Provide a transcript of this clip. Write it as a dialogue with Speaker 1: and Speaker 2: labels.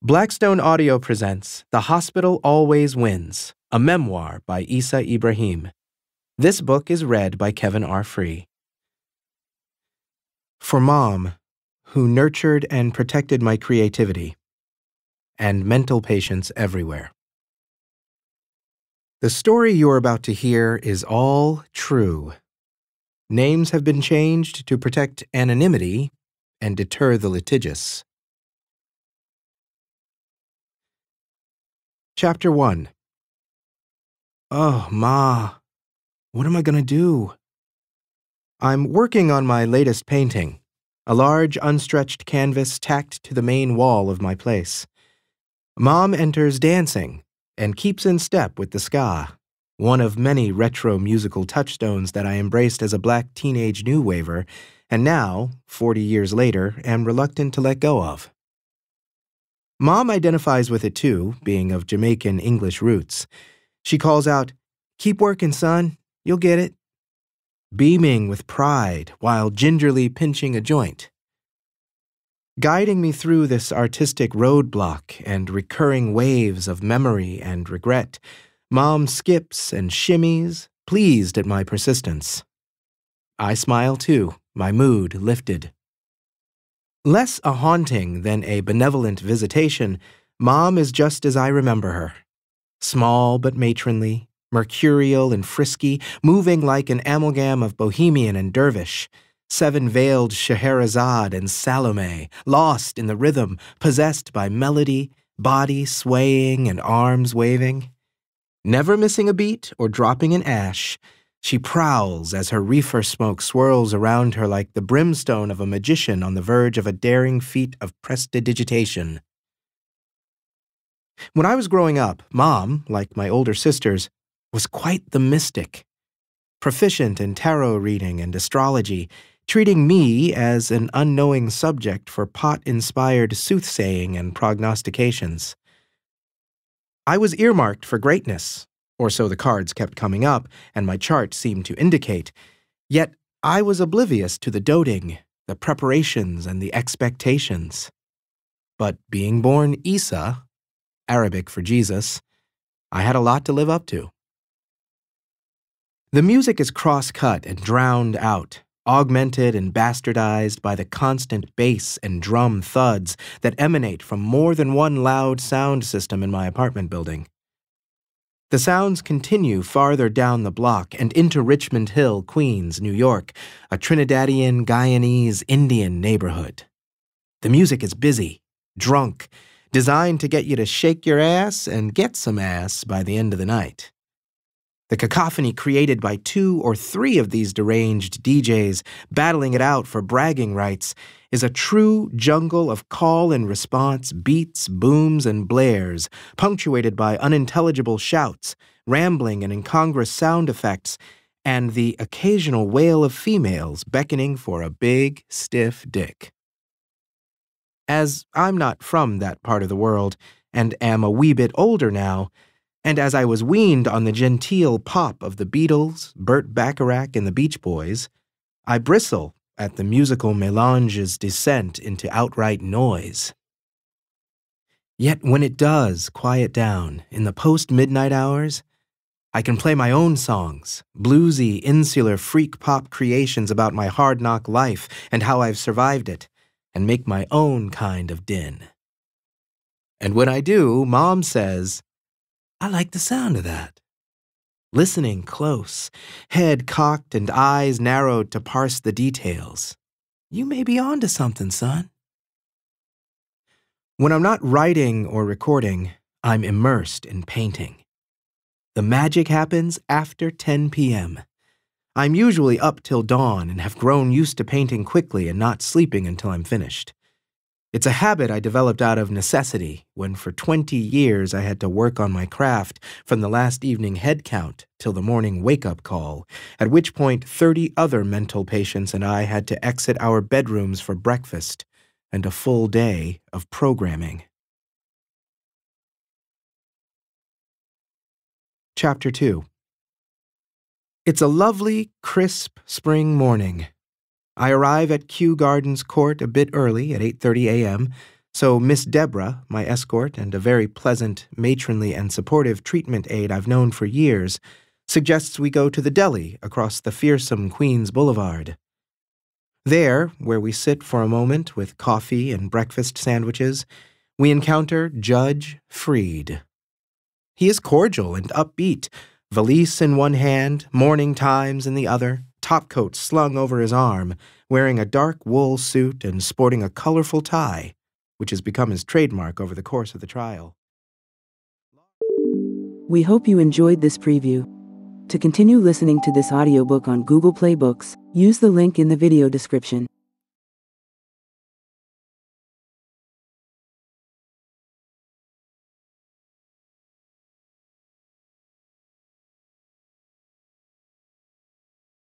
Speaker 1: Blackstone Audio presents The Hospital Always Wins, a memoir by Issa Ibrahim. This book is read by Kevin R. Free. For Mom, who nurtured and protected my creativity, and mental patients everywhere. The story you're about to hear is all true. Names have been changed to protect anonymity and deter the litigious. Chapter 1. Oh, Ma, what am I going to do? I'm working on my latest painting, a large unstretched canvas tacked to the main wall of my place. Mom enters dancing and keeps in step with the ska, one of many retro musical touchstones that I embraced as a black teenage new waver and now, 40 years later, am reluctant to let go of. Mom identifies with it too, being of Jamaican English roots. She calls out, "Keep working, son. You'll get it," beaming with pride while gingerly pinching a joint. Guiding me through this artistic roadblock and recurring waves of memory and regret, Mom skips and shimmies, pleased at my persistence. I smile too, my mood lifted. Less a haunting than a benevolent visitation, Mom is just as I remember her. Small but matronly, mercurial and frisky, moving like an amalgam of bohemian and dervish, seven-veiled Scheherazade and Salome, lost in the rhythm, possessed by melody, body swaying and arms waving. Never missing a beat or dropping an ash, she prowls as her reefer smoke swirls around her like the brimstone of a magician on the verge of a daring feat of prestidigitation. When I was growing up, Mom, like my older sisters, was quite the mystic. Proficient in tarot reading and astrology, treating me as an unknowing subject for pot-inspired soothsaying and prognostications. I was earmarked for greatness, or so the cards kept coming up, and my chart seemed to indicate. Yet I was oblivious to the doting, the preparations, and the expectations. But being born Issa, Arabic for Jesus, I had a lot to live up to. The music is cross-cut and drowned out, augmented and bastardized by the constant bass and drum thuds that emanate from more than one loud sound system in my apartment building. The sounds continue farther down the block and into Richmond Hill, Queens, New York, a Trinidadian, Guyanese, Indian neighborhood. The music is busy, drunk, designed to get you to shake your ass and get some ass by the end of the night. The cacophony created by 2 or 3 of these deranged DJs battling it out for bragging rights is a true jungle of call and response beats, booms, and blares, punctuated by unintelligible shouts, rambling and incongruous sound effects, and the occasional wail of females beckoning for a big, stiff dick. As I'm not from that part of the world, and am a wee bit older now, and as I was weaned on the genteel pop of the Beatles, Burt Bacharach, and the Beach Boys, I bristle at the musical melange's descent into outright noise. Yet when it does quiet down in the post-midnight hours, I can play my own songs, bluesy, insular freak pop creations about my hard-knock life and how I've survived it, and make my own kind of din. And when I do, Mom says, "I like the sound of that." Listening close, head cocked and eyes narrowed to parse the details. "You may be onto something, son." When I'm not writing or recording, I'm immersed in painting. The magic happens after 10 p.m. I'm usually up till dawn and have grown used to painting quickly and not sleeping until I'm finished. It's a habit I developed out of necessity when for 20 years I had to work on my craft from the last evening head count till the morning wake-up call, at which point 30 other mental patients and I had to exit our bedrooms for breakfast and a full day of programming. Chapter 2. It's a lovely, crisp spring morning. I arrive at Kew Gardens Court a bit early at 8:30 a.m., So Miss Deborah, my escort and a very pleasant, matronly, and supportive treatment aide I've known for years, suggests we go to the deli across the fearsome Queens Boulevard. There, where we sit for a moment with coffee and breakfast sandwiches, we encounter Judge Freed. He is cordial and upbeat, valise in one hand, Morning Times in the other, topcoat slung over his arm, wearing a dark wool suit and sporting a colorful tie, which has become his trademark over the course of the trial.
Speaker 2: We hope you enjoyed this preview. To continue listening to this audiobook on Google Play Books, use the link in the video description.